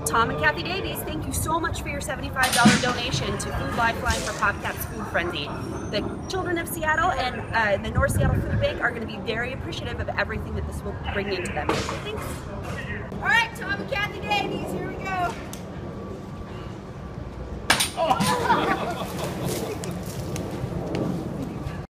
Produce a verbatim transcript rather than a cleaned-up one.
Tom and Kathy Davies, thank you so much for your seventy-five dollar donation to Food Lifeline for PopCap's Food Frenzy. The children of Seattle and uh, the North Seattle Food Bank are going to be very appreciative of everything that this will bring into them. Thanks. All right, Tom and Kathy Davies, here we go.